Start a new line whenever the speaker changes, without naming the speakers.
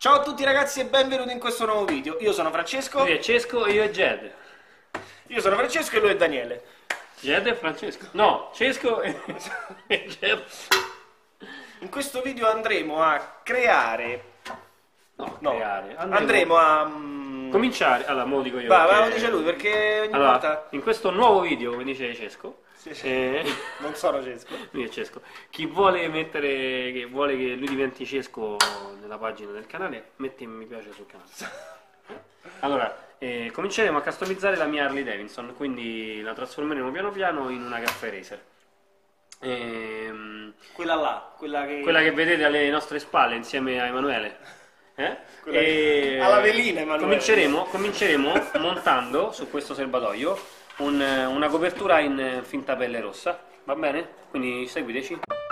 Ciao a tutti ragazzi e benvenuti in questo nuovo video. Io sono Francesco.
Lui è Cesco e io è Jed.
Io sono Francesco e lui è Daniele.
Jed e Francesco. No, Cesco e Jed.
In questo video andremo a creare...
No, creare.
Andremo a...
Cominciare. Allora, mo dico io.
Va, lo dice lui perché ogni
Allora,
volta...
in questo nuovo video, come dice Cesco,
Non sono Cesco.
lui è Cesco. Chi vuole mettere, che vuole che lui diventi Cesco nella pagina del canale, metti mi piace sul canale. Allora, cominceremo a customizzare la mia Harley Davidson, quindi la trasformeremo piano piano in una caffè racer.
Quella là, quella
Quella che vedete alle nostre spalle insieme a Emanuele.
alla velina, Emanuele.
Cominceremo montando su questo serbatoio una copertura in finta pelle rossa, va bene? Quindi seguiteci.